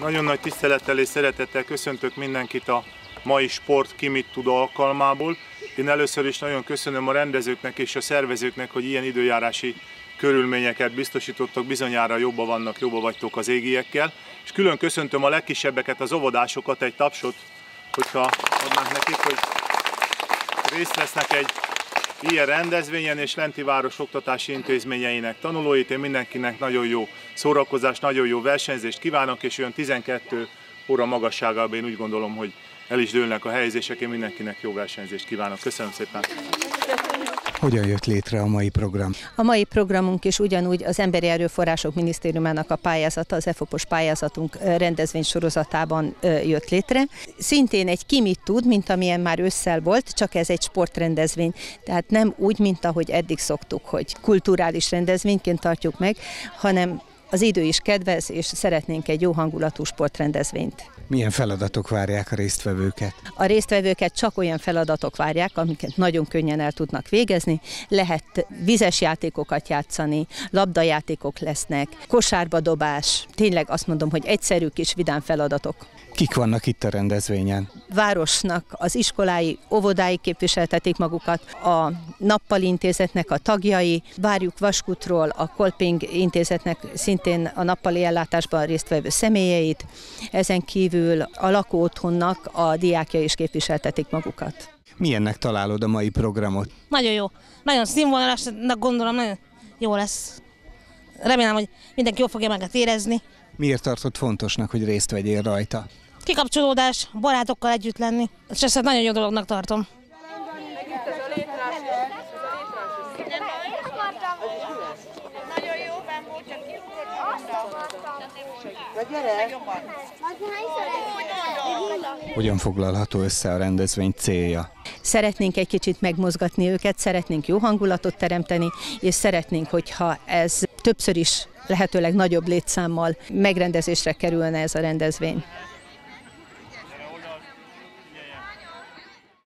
Nagyon nagy tisztelettel és szeretettel köszöntök mindenkit a mai Sport Ki mit tud alkalmából. Én először is nagyon köszönöm a rendezőknek és a szervezőknek, hogy ilyen időjárási körülményeket biztosítottak, bizonyára jobban vagytok az égiekkel. És külön köszöntöm a legkisebbeket, az óvodásokat, egy tapsot, hogyha adnánk nekik, hogy részt vesznek egy ilyen rendezvényen, és Lentiváros oktatási intézményeinek tanulóit. Én mindenkinek nagyon jó szórakozást, nagyon jó versenyzést kívánok, és olyan 12 óra magasságában én úgy gondolom, hogy el is dőlnek a helyezések. Én mindenkinek jó versenyzést kívánok. Köszönöm szépen! Hogyan jött létre a mai program? A mai programunk is ugyanúgy az Emberi Erőforrások Minisztériumának a pályázata, az EFOPOS pályázatunk rendezvénysorozatában jött létre. Szintén egy Ki mit tud, mint amilyen már ősszel volt, csak ez egy sportrendezvény. Tehát nem úgy, mint ahogy eddig szoktuk, hogy kulturális rendezvényként tartjuk meg, hanem az idő is kedvez, és szeretnénk egy jó hangulatú sportrendezvényt. Milyen feladatok várják a résztvevőket? A résztvevőket csak olyan feladatok várják, amiket nagyon könnyen el tudnak végezni. Lehet vizes játékokat játszani, labdajátékok lesznek, kosárba dobás, tényleg azt mondom, hogy egyszerű kis vidám feladatok. Kik vannak itt a rendezvényen? Városnak az iskolái, óvodái képviseltetik magukat, a Nappali Intézetnek a tagjai, várjuk Vaskútról a Kolping Intézetnek szintén a nappali ellátásban résztvevő személyeit, ezen kívül a lakóotthonnak a diákjai is képviseltetik magukat. Milyennek találod a mai programot? Nagyon jó, nagyon színvonalasnak gondolom, nagyon jó lesz. Remélem, hogy mindenki jól fogja magát érezni. Miért tartod fontosnak, hogy részt vegyél rajta? Kikapcsolódás, barátokkal együtt lenni, és ezt nagyon jó dolognak tartom. Hogyan foglalható össze a rendezvény célja? Szeretnénk egy kicsit megmozgatni őket, szeretnénk jó hangulatot teremteni, és szeretnénk, hogyha ez többször is lehetőleg nagyobb létszámmal megrendezésre kerülne ez a rendezvény.